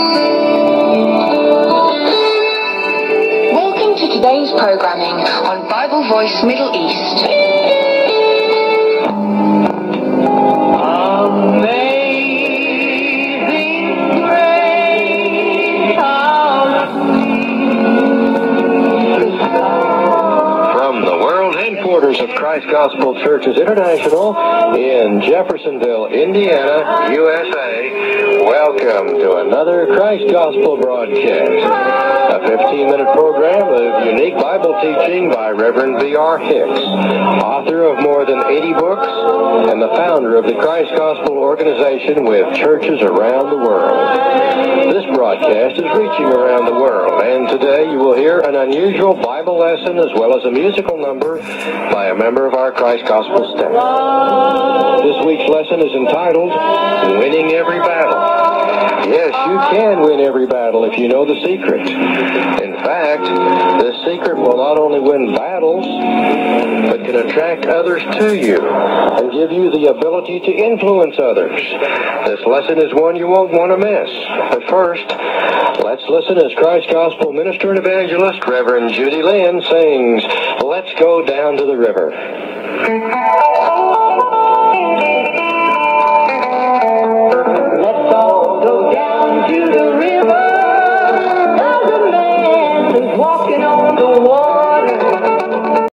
Welcome to today's programming on Bible Voice Middle East. Of Christ Gospel Churches International in Jeffersonville, Indiana, USA. Welcome to another Christ Gospel broadcast. A 15-minute program of unique Bible teaching by Reverend V.R. Hicks, author of more than 80 books and the founder of the Christ Gospel Organization with churches around the world. This broadcast is reaching around the world, and today you will hear an unusual Bible lesson as well as a musical number by a member of our Christ Gospel staff. This week's lesson is entitled, Winning Every Battle. Yes, you can win every battle if you know the secret. In fact, this secret will not only win battles, but can attract others to you and give you the ability to influence others. This lesson is one you won't want to miss. But first, let's listen as Christ Gospel minister and evangelist Reverend Judy Lynn sings, Let's Go Down to the River.